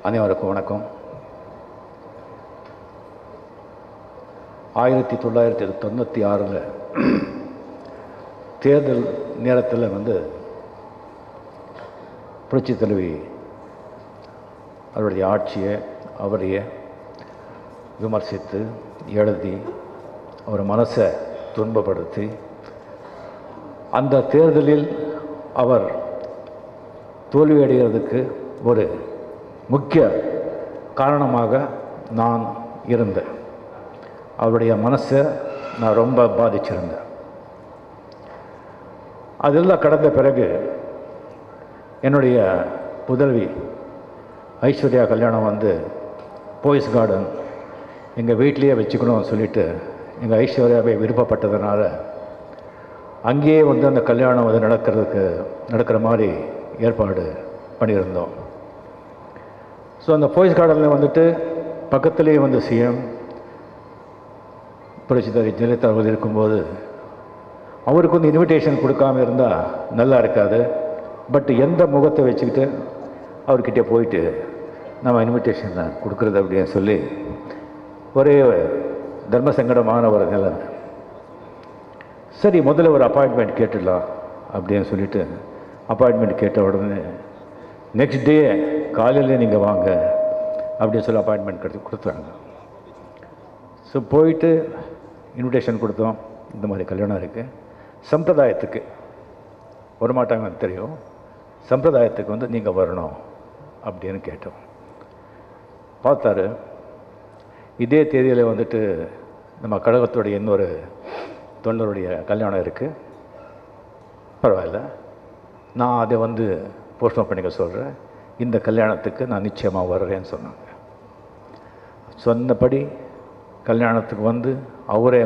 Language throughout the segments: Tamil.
அனைவருக்கும் வணக்கம். 1996 தேர்தல் நேரத்தில் புரட்சித் தலைவி அவருடைய ஆட்சியை அவரையே விமர்சித்து எழுதி அவர் மனசை துன்பப்படுத்தி அந்த தேர்தலில் அவர் தோல்வியடைகிறதுக்கு ஒரு முக்கிய காரணமாக நான் இருந்தேன். அவருடைய மனசை நான் ரொம்ப பாதிச்சிருந்தேன். அதெல்லாம் கடந்த பிறகு என்னுடைய புதல்வி ஐஸ்வர்யா கல்யாணம் போய்ஸ் கார்டன் எங்கள் வீட்லேயே வச்சுக்கணும்னு சொல்லிவிட்டு எங்கள் ஐஸ்வர்யாவை விருப்பப்பட்டதுனால அங்கேயே அந்த கல்யாணம் நடக்கிற மாதிரி ஏற்பாடு பண்ணியிருந்தோம். ஸோ அந்த போய்ஸ் கார்டனில் பக்கத்துலேயே சிஎம் புரட்சித்தலைவி ஜெயலலிதா அவர்கள் இருக்கும்போது அவருக்கு இன்விடேஷன் கொடுக்காமல் இருந்தால் நல்லா இருக்காது. பட் எந்த முகத்தை வச்சுக்கிட்டு அவர்கிட்ட போயிட்டு நம்ம இன்விடேஷன் கொடுக்குறது அப்படின்னு சொல்லி ஒரே தர்ம சங்கடமான ஒரு நிலை. சரி, முதல்ல ஒரு அப்பாயின்மெண்ட் கேட்டுடலாம் அப்படின்னு சொல்லிட்டு அப்பாயின்மெண்ட் கேட்ட உடனே நெக்ஸ்ட் டே காலையில் நீங்கள் வாங்க அப்படின்னு சொல்லி அப்பாயின்மெண்ட் கொடுத்தாங்க. ஸோ போயிட்டு இன்விடேஷன் கொடுத்தோம். இந்த மாதிரி கல்யாணம் இருக்குது, சம்பிரதாயத்துக்கு வரமாட்டாங்கன்னு தெரியும், சம்பிரதாயத்துக்கு நீங்கள் வரணும் அப்படின்னு கேட்டோம். பார்த்தாரு, இதே தேதியில் நம்ம கழகத்துடைய இன்னொரு தொண்டருடைய கல்யாணம் இருக்குது, பரவாயில்ல, நான் அதை போஸ்ட்போன் பண்ணிக்க சொல்கிறேன், இந்த கல்யாணத்துக்கு நான் நிச்சயமாக வர்றேன்னு சொன்னாங்க. சொன்னபடி கல்யாணத்துக்கு அவரே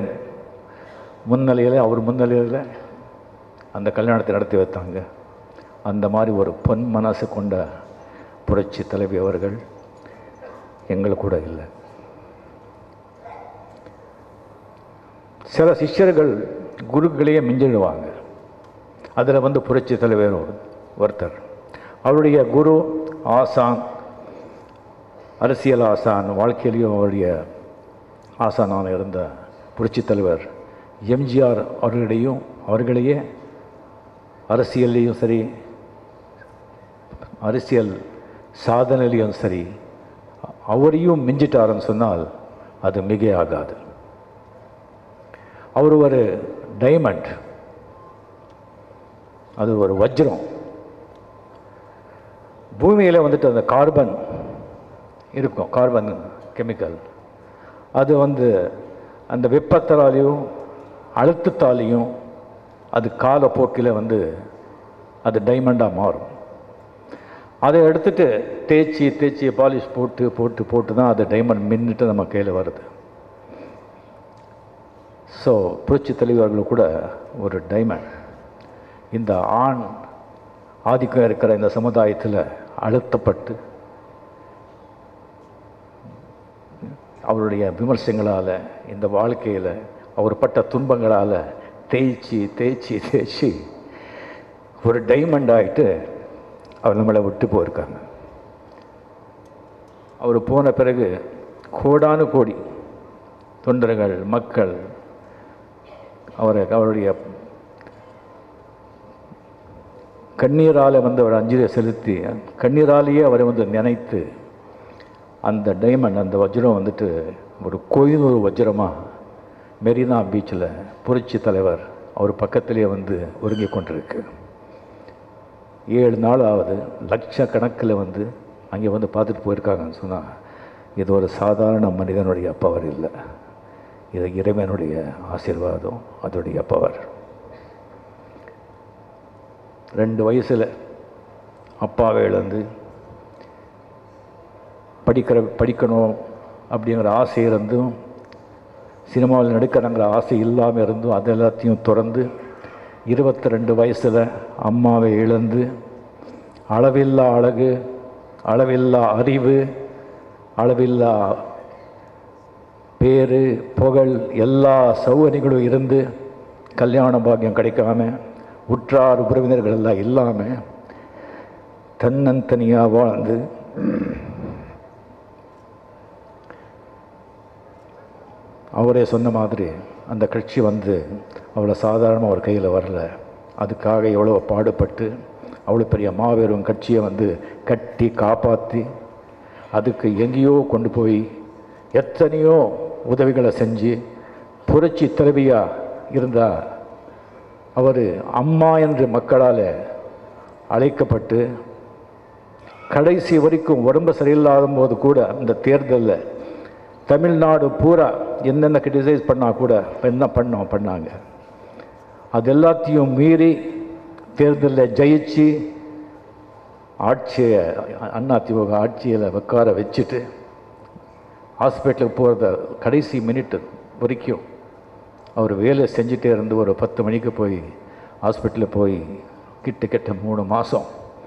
அவர் முன்னிலையில் அந்த கல்யாணத்தை நடத்தி வைத்தாங்க. அந்த மாதிரி ஒரு பொன் மனசு கொண்ட புரட்சி தலைவி அவர்கள் எங்களுக்கு கூட இல்லை. சில சிஷ்யர்கள் குருக்களையே மிஞ்சிடுவாங்க. அதில் புரட்சி தலைவர் ஒருத்தர். அவருடைய குரு ஆசான், அரசியல் ஆசான், வாழ்க்கையிலையும் அவருடைய ஆசானான இருந்த புரட்சி தலைவர் எம்ஜிஆர் அவர்களையே அரசியல்லையும் சரி, அரசியல் சாதனையிலையும் சரி அவரையும் மிஞ்சிட்டாருன்னு சொன்னால் அது மிக ஆகாது. அவர் ஒரு டைமண்ட், அது ஒரு வஜ்ரம். பூமியில் அந்த கார்பன் இருக்கும், கார்பன் கெமிக்கல், அது அந்த வெப்பத்தாலையும் அழுத்தத்தாலையும் அது காலப்போக்கில் அது டைமண்டாக மாறும். அதை எடுத்துகிட்டு தேய்ச்சி பாலிஷ் போட்டு தான் அது டைமண்ட் மின்னுட்டு நம்ம கையில் வருது. ஸோ புரட்சி தலைவர்கள் கூட ஒரு டைமண்ட். இந்த ஆண் ஆதிக்கம் இருக்கிற இந்த சமுதாயத்தில் அழுத்தப்பட்டு அவருடைய விமர்சனங்களால், இந்த வாழ்க்கையில் அவர் பட்ட துன்பங்களால் தேய்ச்சி ஒரு டைமண்ட் ஆகிட்டு அவர் நம்மளை விட்டு போயிருக்காங்க. அவர் போன பிறகு கோடானு கோடி தொண்டர்கள், மக்கள் அவருடைய கண்ணீரால் அவர் அஞ்சலி செலுத்தி கண்ணீராலேயே அவரை நினைத்து அந்த டைமண்ட், அந்த வஜ்ரம் ஒரு கோயினூர் வஜ்ரமாக மெரினா பீச்சில் புரட்சி தலைவர் அவர் பக்கத்திலே ஒருங்கி கொண்டிருக்கு. 7 நாள் ஆகுது, லட்சக்கணக்கில் அங்கே பார்த்துட்டு போயிருக்காங்கன்னு சொன்னால் இது ஒரு சாதாரண மனிதனுடைய பவர் இல்லை, இது இறைவனுடைய ஆசீர்வாதம், அதோடைய பவர். 2 வயசில் அப்பாவை இழந்து படிக்கணும் அப்படிங்கிற ஆசை இருந்தும், சினிமாவில் நடிக்கிறங்கிற ஆசை இல்லாமல் இருந்தும் அது எல்லாத்தையும் திறந்து 22 வயசில் அம்மாவை இழந்து அளவில்லா அழகு, அளவில்லா அறிவு, அளவில்லா பேர், புகழ், எல்லா சௌகரியங்களும் இருந்து கல்யாண பாக்கியம் கிடைக்காம, உற்றார் உறவினர்கள் எல்லாம் இல்லாமல் தன்னந்தனியாக வாழ்ந்து அவரே சொன்ன மாதிரி அந்த கட்சி வந்து அவ்வளோ சாதாரணமாக அவர் கையில் வரல. அதுக்காக எவ்வளோ பாடுபட்டு அவ்வளோ பெரிய மாபெரும் கட்சியை வந்து கட்டி காப்பாற்றி அதுக்கு எங்கேயோ கொண்டு போய் எத்தனையோ உதவிகளை செஞ்சு புரட்சி தலைவியாக இருந்தால் அவர் அம்மா என்று மக்களால் அழைக்கப்பட்டு கடைசி வரைக்கும் உடம்பு சரியில்லாத போது கூட அந்த தேர்தலில் தமிழ்நாடு பூரா என்னென்ன கிரிட்டிசைஸ் பண்ணால் கூட என்ன பண்ணாங்க. அது எல்லாத்தையும் மீறி தேர்தலில் ஜெயிச்சு ஆட்சியை அதிமுக ஆட்சியில் உட்கார வச்சுட்டு ஹாஸ்பிட்டலுக்கு போகிறத கடைசி மினிட் வரைக்கும் அவர் வேலை செஞ்சுட்டே இருந்து ஒரு 10 மணிக்கு போய் ஹாஸ்பிட்டலில் போய் கிட்ட 3 மாதம்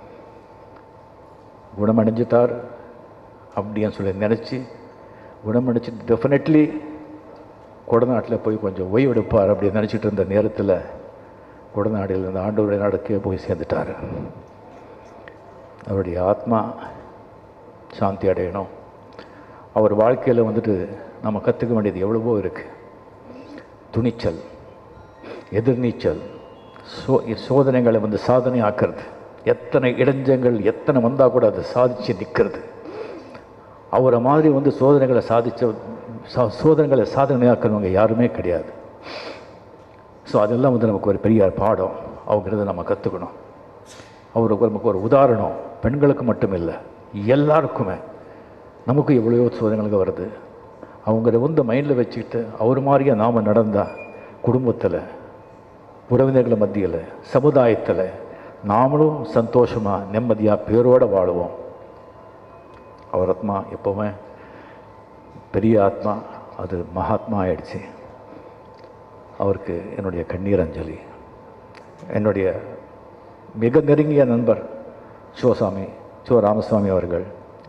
குணமடைஞ்சிட்டார் அப்படின்னு சொல்லி நினச்சி குணமடைச்சு டெஃபினெட்லி கொடநாட்டில் போய் கொஞ்சம் ஓய்வெடுப்பார் அப்படின்னு நினச்சிட்டு இருந்த நேரத்தில் கொடநாடில் இருந்த ஆண்டவருடைய நாடுக்கே போய் சேர்ந்துட்டார். அவருடைய ஆத்மா சாந்தி அடையணும். அவர் வாழ்க்கையில் வந்துட்டு நம்ம கற்றுக்க வேண்டியது எவ்வளவோ இருக்குது. துணிச்சல், எதிர்நீச்சல், சோதனைகளை வந்து சாதனை ஆக்கிறது. எத்தனை இடைஞ்சங்கள் எத்தனை வந்தால் கூட அதை சாதித்து நிற்கிறது. அவரை மாதிரி வந்து சோதனைகளை சாதனையாக்குறவங்க யாருமே கிடையாது. ஸோ அதெல்லாம் வந்து நமக்கு ஒரு பெரிய பாடம். அவங்கிறத நம்ம கற்றுக்கணும். அவருக்கு நமக்கு ஒரு உதாரணம். பெண்களுக்கு மட்டும் இல்லை, எல்லாருக்குமே நமக்கு எவ்வளோ சோதனைகளுக்கு வருது. அவங்கள வந்து மைண்டில் வச்சுக்கிட்டு அவர் மாதிரியே நாம் நடந்தால் குடும்பத்தில், உறவினர்கள் மத்தியில், சமுதாயத்தில் நாமளும் சந்தோஷமாக நிம்மதியாக பேரோடு வாழுவோம். அவர் ஆத்மா எப்போவுமே பெரிய ஆத்மா, அது மகாத்மா ஆயிடுச்சு. அவருக்கு என்னுடைய கண்ணீர் அஞ்சலி. என்னுடைய மிக நெருங்கிய நண்பர் சோ ராமசாமி அவர்கள்,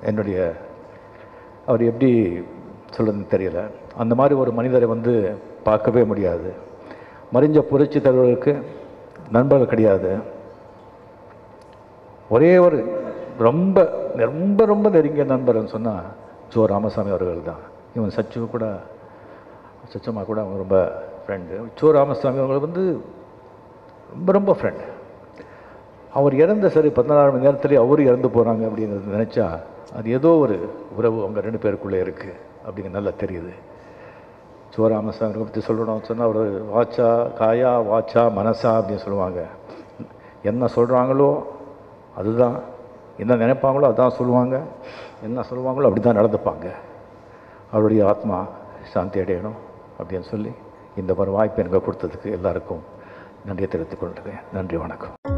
அவர் எப்படி சொல்கிறதுன்னு தெரியல, அந்த மாதிரி ஒரு மனிதரை வந்து பார்க்கவே முடியாது. மறைஞ்ச புரட்சி தலைவர்களுக்கு நண்பர்கள் கிடையாது. ஒரே ஒரு ரொம்ப ரொம்ப ரொம்ப நெருங்கிய நண்பர்னு சொன்னால் சோ ராமசாமி அவர்கள் தான். இவன் சச்சுமா கூட அவங்க ரொம்ப ஃப்ரெண்டு. சோ ராமசாமி அவர்கள் வந்து ரொம்ப ரொம்ப ஃப்ரெண்டு. அவர் இறந்த சரி 14 மணி நேரத்துலேயே அவரும் இறந்து போகிறாங்க அப்படிங்கிறது நினச்சா அது ஏதோ ஒரு உறவு அவங்க 2 பேருக்குள்ளே இருக்குது அப்படிங்க நல்லா தெரியுது. சோ ராமசாமி பற்றி சொல்லணும்னு சொன்னால் அவர் வாச்சா காயா வாச்சா மனசா அப்படின்னு சொல்லுவாங்க. என்ன சொல்கிறாங்களோ அதுதான், என்ன நினைப்பாங்களோ அதுதான் சொல்லுவாங்க, என்ன சொல்லுவாங்களோ அப்படி தான் நடந்துப்பாங்க. அவருடைய ஆத்மா சாந்தி அடையணும் அப்படின்னு சொல்லி இந்த ஒரு வாய்ப்பை எனக்கு கொடுத்ததுக்கு எல்லாருக்கும் நன்றியை தெரிவித்துக் கொள்கிறேன். நன்றி, வணக்கம்.